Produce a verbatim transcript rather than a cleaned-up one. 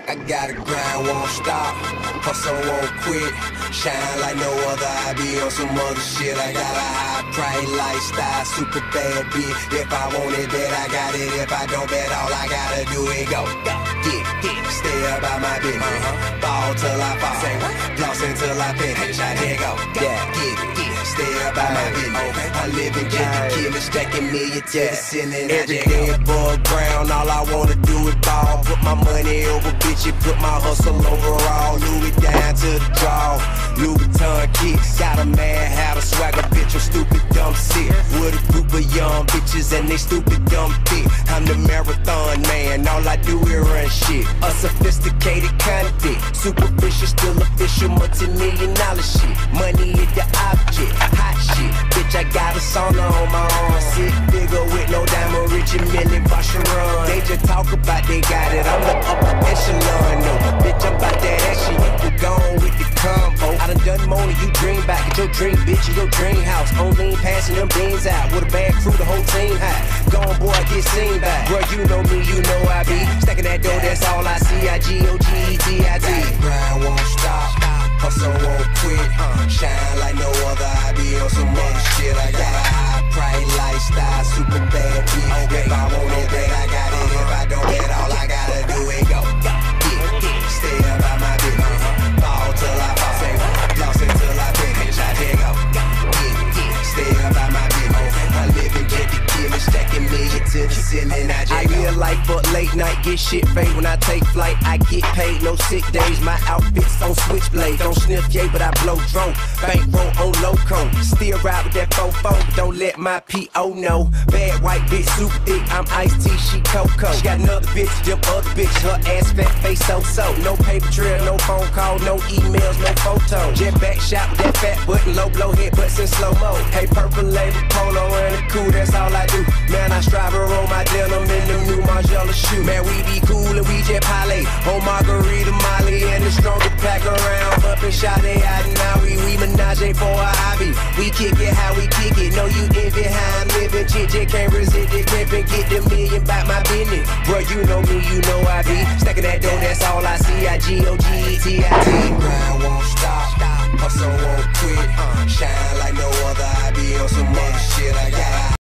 I gotta grind, won't stop, hustle won't quit, shine like no other. I be on some other shit. I got a high price lifestyle, super bad bitch. If I want it, bet I got it. If I don't, bet all I gotta do is go, go, get, get, stay about my business, uh-huh. Ball till I fall, floss until I finish. I here go, yeah, get it, get it, stay about my business. I live in get the killer, stacking million to the ceiling. Every day above ground, all I wanna do is ball. Put my money over bitches, put my hustle overall. Louis down to the draw, Louis Vuitton kicks. Got a mad hat, a swagger bitch, I'm stupid dumb sick. With a group of young bitches and they stupid dumb thick. I'm the marathon man, all I do is run shit. A sophisticated convict, superficial, still official, multi-million dollar shit. Money is the object, hot shit. Bitch, I got a sauna on my arm. Sick figure with no diamond, rich and million wash and run. They just talk about they got it, I'm the upper echelon. No, bitch, I'm about that action, you can go on with the combo. I done done more than you dream about. Get your dream bitch in your dream house. On lean passing them beans out. With a bad crew, the whole team high. Gone boy, get seen by. Bro, you know me, you know I be stacking that dough, that's all I see. I G O G E T I T. Grind won't stop, hustle won't quit, shine like no other. I be on some other shit. I got a high price lifestyle, super bad bitch. If I want it, bet I got it. If I don't, bet all I gotta do is go, get, get, stay about my business. Ball till I fall, floss until I finish. I here go, get, get, stay about my business. I live and get the killer, stacking million to the ceiling. I, I live life but late night, get shit fade. When I take flight, I get paid, no sick days. My outfits on switchblade, don't sniff yay, but I blow drone. Bankroll on loco, still ride with that fofo. Don't let my P O know. Bad white bitch, super thick, I'm iced tea, she cocoa. She got another bitch, them other bitch, her ass fat, face so-so. No paper trail, no phone call, no emails, no photos. Jet back shot with that fat button, low blow head butts in slow-mo. Hey, purple label, polo, and a cool, that's all I do. Man, I strive to roll my denim in them new Margiela shoes. Man, we be cool and we jet parlay on Margarita, Molly, and the stronger pack around. Up and shot they out and now we, we menage for a hobby. We kick it how we kick it, know you envy how I'm living. Shit, just can't resist it, pimpin', get the million back my business. Bro, you know me, you know I be stacking that dough, that's all I see. I G O G E T I T. Grind won't stop, hustle won't quit, shine like no other. I be on some other shit. I got